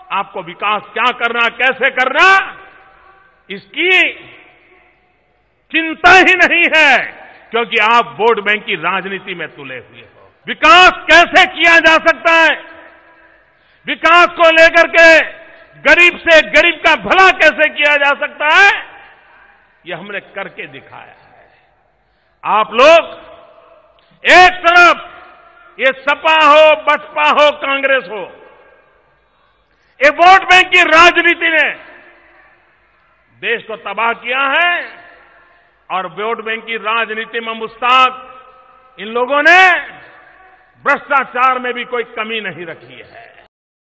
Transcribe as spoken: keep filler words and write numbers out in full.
आपको विकास क्या करना, कैसे करना, इसकी चिंता ही नहीं है, क्योंकि आप वोट बैंक की राजनीति में तुले हुए हो। विकास कैसे किया जा सकता है, विकास को लेकर के गरीब से गरीब का भला कैसे किया जा सकता है, ये हमने करके दिखाया है। आप लोग एक तरफ ये सपा हो, बसपा हो, कांग्रेस हो, ये वोट बैंक की राजनीति ने देश को तबाह किया है, और वोट बैंक की राजनीति में मुस्ताक इन लोगों ने भ्रष्टाचार में भी कोई कमी नहीं रखी है।